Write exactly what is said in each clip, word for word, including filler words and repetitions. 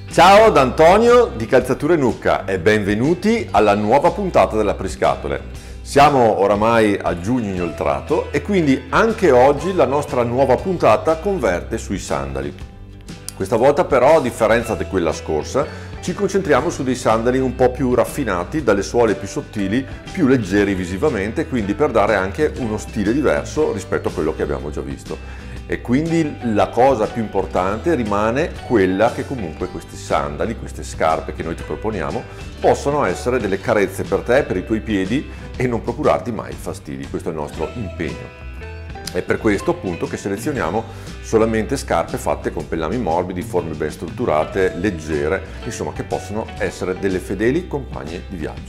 Ciao da Antonio di Calzature Nucca e benvenuti alla nuova puntata dell'Apriscatole. Siamo oramai a giugno inoltrato e quindi anche oggi la nostra nuova puntata converte sui sandali. Questa volta però, a differenza di quella scorsa, ci concentriamo su dei sandali un po' più raffinati, dalle suole più sottili, più leggeri visivamente, quindi per dare anche uno stile diverso rispetto a quello che abbiamo già visto. E quindi la cosa più importante rimane quella che comunque questi sandali, queste scarpe che noi ti proponiamo, possano essere delle carezze per te, per i tuoi piedi e non procurarti mai fastidi. Questo è il nostro impegno. È per questo appunto che selezioniamo solamente scarpe fatte con pellami morbidi, forme ben strutturate, leggere, insomma che possono essere delle fedeli compagne di viaggio.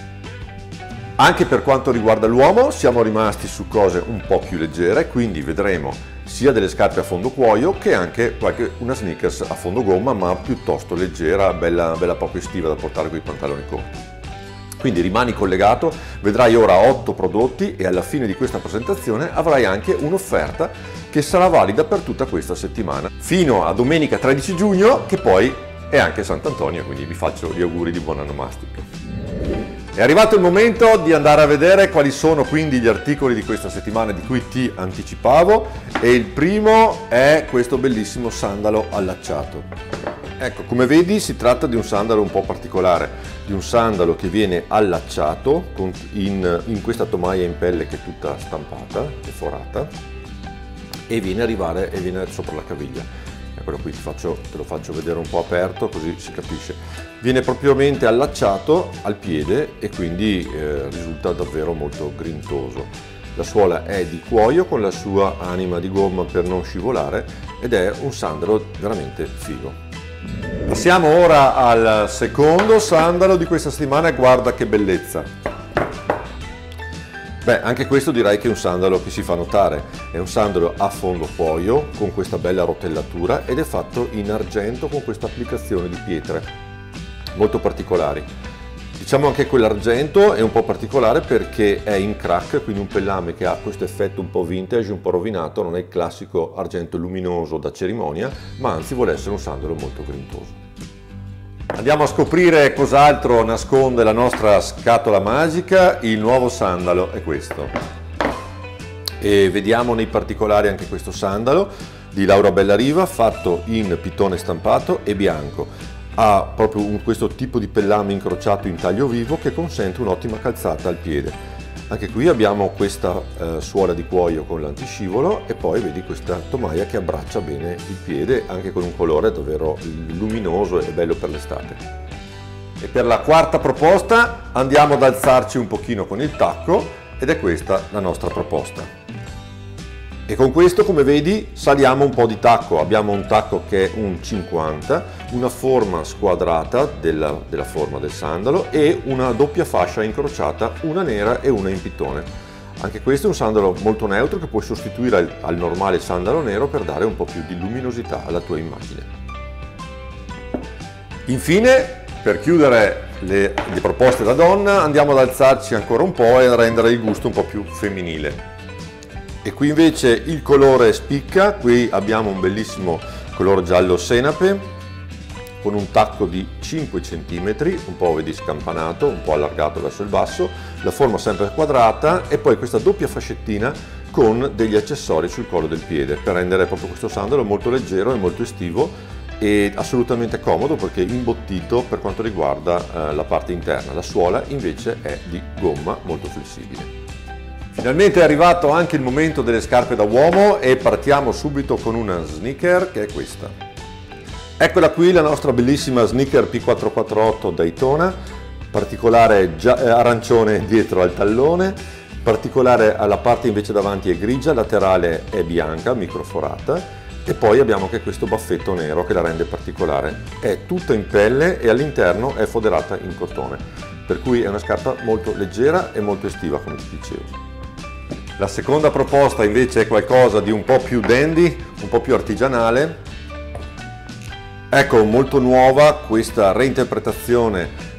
Anche per quanto riguarda l'uomo siamo rimasti su cose un po' più leggere, quindi vedremo sia delle scarpe a fondo cuoio che anche qualche, una sneakers a fondo gomma ma piuttosto leggera, bella, bella poco estiva da portare con i pantaloni corti. Quindi rimani collegato, vedrai ora otto prodotti e alla fine di questa presentazione avrai anche un'offerta che sarà valida per tutta questa settimana, fino a domenica tredici giugno, che poi è anche Sant'Antonio, quindi vi faccio gli auguri di buon onomastico. È arrivato il momento di andare a vedere quali sono quindi gli articoli di questa settimana di cui ti anticipavo e il primo è questo bellissimo sandalo allacciato. Ecco, come vedi si tratta di un sandalo un po' particolare, di un sandalo che viene allacciato in, in questa tomaia in pelle che è tutta stampata e forata e viene, arrivare, e viene sopra la caviglia. Eccolo qui, ti faccio, te lo faccio vedere un po' aperto così si capisce. Viene propriamente allacciato al piede e quindi eh, risulta davvero molto grintoso. La suola è di cuoio con la sua anima di gomma per non scivolare ed è un sandalo veramente figo. Passiamo ora al secondo sandalo di questa settimana e guarda che bellezza! Beh, anche questo direi che è un sandalo che si fa notare, è un sandalo a fondo cuoio con questa bella rotellatura ed è fatto in argento con questa applicazione di pietre molto particolari. Diciamo anche quell'argento è un po' particolare perché è in crack, quindi un pellame che ha questo effetto un po' vintage, un po' rovinato, non è il classico argento luminoso da cerimonia, ma anzi vuole essere un sandalo molto grintoso. Andiamo a scoprire cos'altro nasconde la nostra scatola magica. Il nuovo sandalo è questo. E vediamo nei particolari anche questo sandalo di Laura Bellariva fatto in pitone stampato e bianco. Ha proprio un, questo tipo di pellame incrociato in taglio vivo che consente un'ottima calzata al piede. Anche qui abbiamo questa eh, suola di cuoio con l'antiscivolo e poi vedi questa tomaia che abbraccia bene il piede anche con un colore davvero luminoso e bello per l'estate. E per la quarta proposta andiamo ad alzarci un pochino con il tacco ed è questa la nostra proposta. E con questo, come vedi, saliamo un po' di tacco. Abbiamo un tacco che è un cinquanta, una forma squadrata della, della forma del sandalo e una doppia fascia incrociata, una nera e una in pitone. Anche questo è un sandalo molto neutro che puoi sostituire al, al normale sandalo nero per dare un po' più di luminosità alla tua immagine. Infine, per chiudere le, le proposte da donna, andiamo ad alzarci ancora un po' e a rendere il gusto un po' più femminile. E qui invece il colore spicca, qui abbiamo un bellissimo colore giallo senape con un tacco di cinque centimetri, un po' vedi scampanato, un po' allargato verso il basso, la forma sempre quadrata e poi questa doppia fascettina con degli accessori sul collo del piede per rendere proprio questo sandalo molto leggero e molto estivo e assolutamente comodo perché è imbottito per quanto riguarda eh, la parte interna. La suola invece è di gomma molto flessibile. Finalmente è arrivato anche il momento delle scarpe da uomo e partiamo subito con una sneaker che è questa. Eccola qui la nostra bellissima sneaker P quattrocentoquarantotto Daytona, particolare gia- arancione dietro al tallone, particolare alla parte invece davanti è grigia, laterale è bianca, microforata e poi abbiamo anche questo baffetto nero che la rende particolare. È tutta in pelle e all'interno è foderata in cotone, per cui è una scarpa molto leggera e molto estiva come ti dicevo. La seconda proposta invece è qualcosa di un po' più dandy, un po' più artigianale. Ecco, molto nuova questa reinterpretazione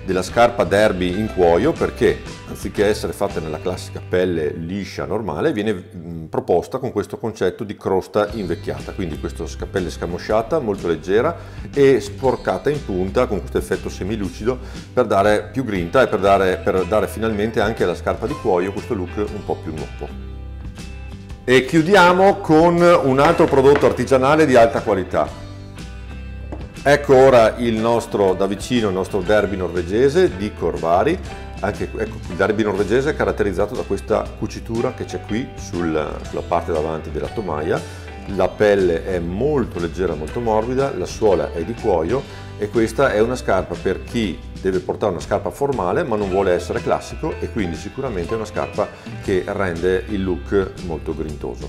della scarpa derby in cuoio, perché anziché essere fatta nella classica pelle liscia normale, viene mh, proposta con questo concetto di crosta invecchiata, quindi questa pelle scamosciata, molto leggera e sporcata in punta con questo effetto semilucido per dare più grinta e per dare, per dare finalmente anche alla scarpa di cuoio questo look un po' più nuovo. E chiudiamo con un altro prodotto artigianale di alta qualità. Ecco ora il nostro, da vicino, il nostro derby norvegese di Corvari. Anche, ecco, il derby norvegese è caratterizzato da questa cucitura che c'è qui sul, sulla parte davanti della tomaia. La pelle è molto leggera, molto morbida, la suola è di cuoio e questa è una scarpa per chi deve portare una scarpa formale ma non vuole essere classico, e quindi sicuramente è una scarpa che rende il look molto grintoso.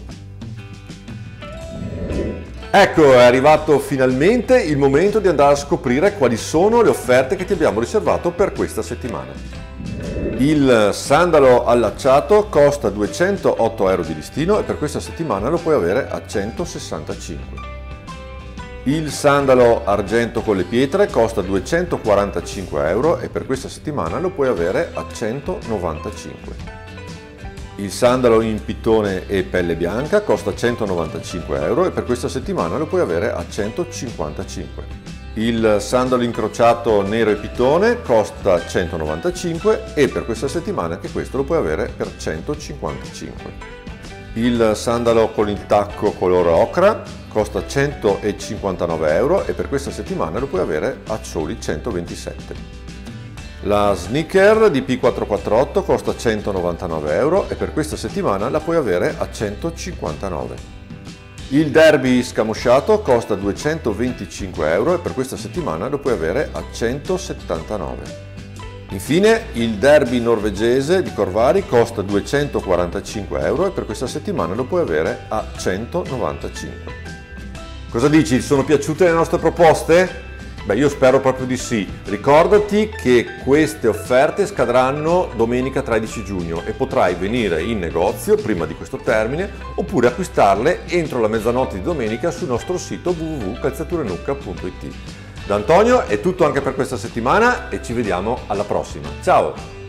Ecco, è arrivato finalmente il momento di andare a scoprire quali sono le offerte che ti abbiamo riservato per questa settimana. Il sandalo allacciato costa duecentootto euro di listino e per questa settimana lo puoi avere a centosessantacinque. Il sandalo argento con le pietre costa duecentoquarantacinque euro e per questa settimana lo puoi avere a centonovantacinque. Il sandalo in pitone e pelle bianca costa centonovantacinque euro e per questa settimana lo puoi avere a centocinquantacinque. Il sandalo incrociato nero e pitone costa centonovantacinque e per questa settimana anche questo lo puoi avere per centocinquantacinque. Il sandalo con il tacco colore ocra costa centocinquantanove euro e per questa settimana lo puoi avere a soli centoventisette. La sneaker di P quattrocentoquarantotto costa centonovantanove euro e per questa settimana la puoi avere a centocinquantanove. Il derby scamosciato costa duecentoventicinque euro e per questa settimana lo puoi avere a centosettantanove. Infine il derby norvegese di Corvari costa duecentoquarantacinque euro e per questa settimana lo puoi avere a centonovantacinque. Cosa dici? Ti sono piaciute le nostre proposte? Beh, io spero proprio di sì. Ricordati che queste offerte scadranno domenica tredici giugno e potrai venire in negozio prima di questo termine oppure acquistarle entro la mezzanotte di domenica sul nostro sito w w w punto calzaturenucca punto i t. Da Antonio è tutto anche per questa settimana e ci vediamo alla prossima. Ciao!